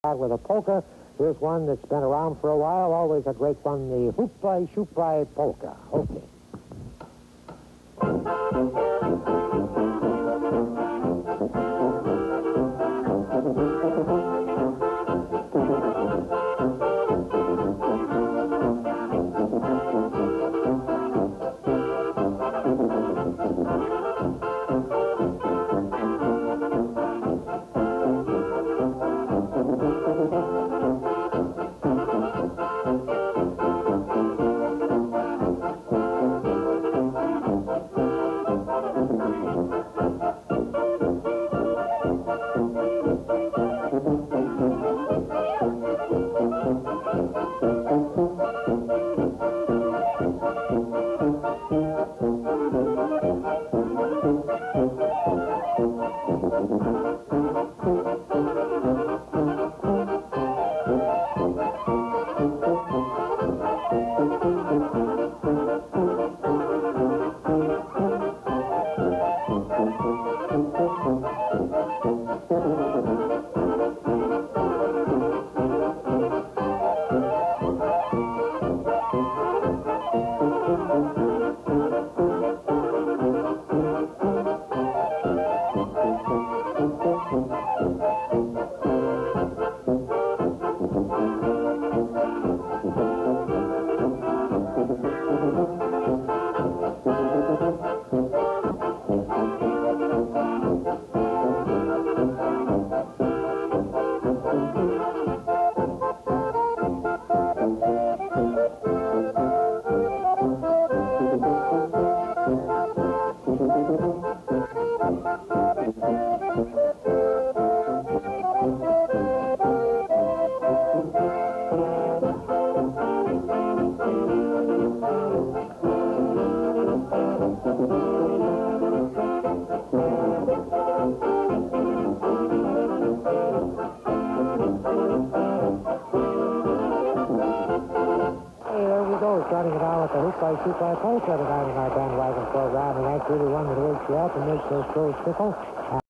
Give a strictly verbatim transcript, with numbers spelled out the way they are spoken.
out with a polka. Here's one that's been around for a while, always a great fun, the Hoop-by Shoop-by Polka. Okay. Starting it out with the Hoop-by Shoop-by Polka tonight in our bandwagon program, and that's really one that wakes you up and makes those toes tickle.